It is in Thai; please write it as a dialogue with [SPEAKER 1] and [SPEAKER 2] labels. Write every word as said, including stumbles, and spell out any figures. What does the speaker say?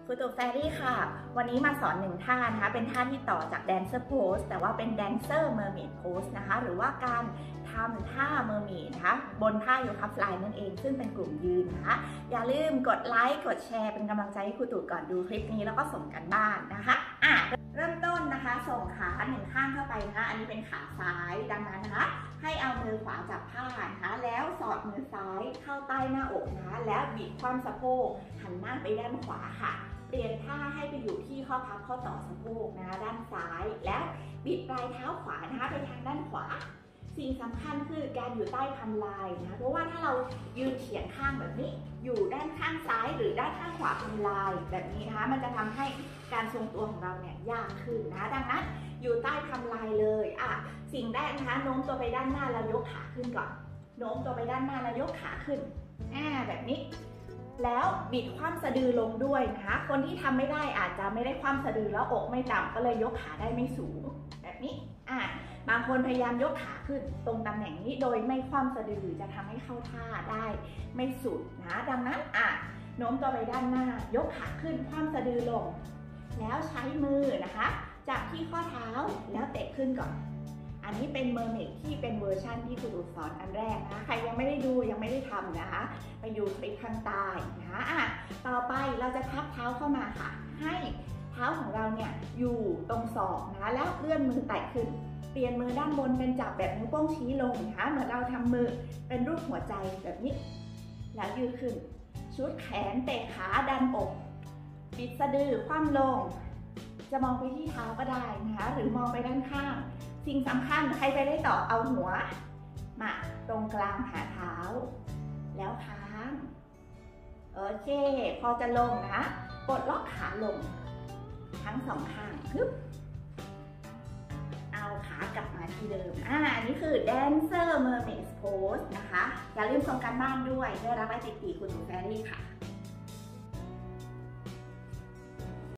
[SPEAKER 1] ครูตู่แฟรี่ค่ะวันนี้มาสอนหนึ่งท่านะคะเป็นท่าที่ต่อจาก Dancer Pose แต่ว่าเป็น Dancer Mermaid Pose นะคะหรือว่าการทำท่า Mermaid นะคะบนท่าโยคะฟลายนั่นเองซึ่งเป็นกลุ่มยืนนะคะอย่าลืมกดไลค์กดแชร์เป็นกำลังใจให้ครูตู่ก่อนดูคลิปนี้แล้วก็ส่งกันบ้านนะคะอ่ะเริ่มต้นนะคะส่งขาหนึ่งข้างเข้าไปนะคะอันนี้เป็นขาซ้ายดังนั้นนะคะให้เอามือขวาจับผ้านะคะแล้วสอดมือซ้ายเข้าใต้หน้าอกนะคะแล้วบิดคว่ำสะโพกหันหน้าไปด้านขวาค่ะเปลี่ยนท่าให้ไปอยู่ที่ข้อพับข้อต่อสะโพกนะคะด้านซ้ายแล้วบิดปลายเท้าขวานะคะไปทางด้านขวาสิ่งสำคัญคือการอยู่ใต้คำลายนะเพราะว่าถ้าเรายืนเฉียงข้างแบบนี้อยู่ด้านข้างซ้ายหรือด้านข้างขวาคำลายแบบนี้นะคะมันจะทำให้การทรงตัวของเราเนี่ยยากขึ้นนะดังนั้นอยู่ใต้คำลายเลยอ่ะสิ่งแรกนะคะโน้มตัวไปด้านหน้าแล้วยกขาขึ้นก่อนโน้มตัวไปด้านหน้าแล้วยกขาขึ้นอ่าแบบนี้แล้วบิดคว่ำสะดือลงด้วยนะคะคนที่ทำไม่ได้อาจจะไม่ได้คว่ำสะดือแล้วอกไม่ต่ำก็เลยยกขาได้ไม่สูงแบบนี้อ่ะบางคนพยายามยกขาขึ้นตรงตำแหน่งนี้โดยไม่คว่ำสะดือจะทำให้เข้าท่าได้ไม่สุดนะดังนั้นอ่ะโน้มตัวไปด้านหน้ายกขาขึ้นคว่ำสะดือลงแล้วใช้มือนะคะจับที่ข้อเท้าแล้วเตะขึ้นก่อนอันนี้เป็นเมอร์เมดที่เป็นเวอร์ชั่นที่ครูตู่สอนอันแรกนะใครยังไม่ได้ดูยังไม่ได้ทำนะคะไปอยู่คลิปข้างใต้นะคะอ่ะต่อไปเราจะพับเท้าเข้ามาค่ะให้เท้าของเราเนี่ยอยู่ตรงศอกนะแล้วเลื่อนมือแตะขึ้นเปลี่ยนมือด้านบนเป็นจับแบบนิ้วโป้งชี้ลงนะคะเหมือนเราทำมือเป็นรูปหัวใจแบบนี้แล้วยืดขึ้นชุดแขนเตะขาดันอกบิดสะดือคว่ำลงจะมองไปที่เท้าก็ได้นะคะหรือมองไปด้านข้างสิ่งสำคัญใครไปได้ต่อเอาหัวมาตรงกลางหาเท้าแล้วค้างโอเคพอจะลงนะปลดล็อกขาลงทั้งสองข้างปึ๊บเอาขากลับมาที่เดิมอ่าอันนี้คือ Dancer Mermaid Pose นะคะอย่าลืมส่งการบ้านด้วยได้รับไอติตีคุณหนูแฟรี่ค่ะ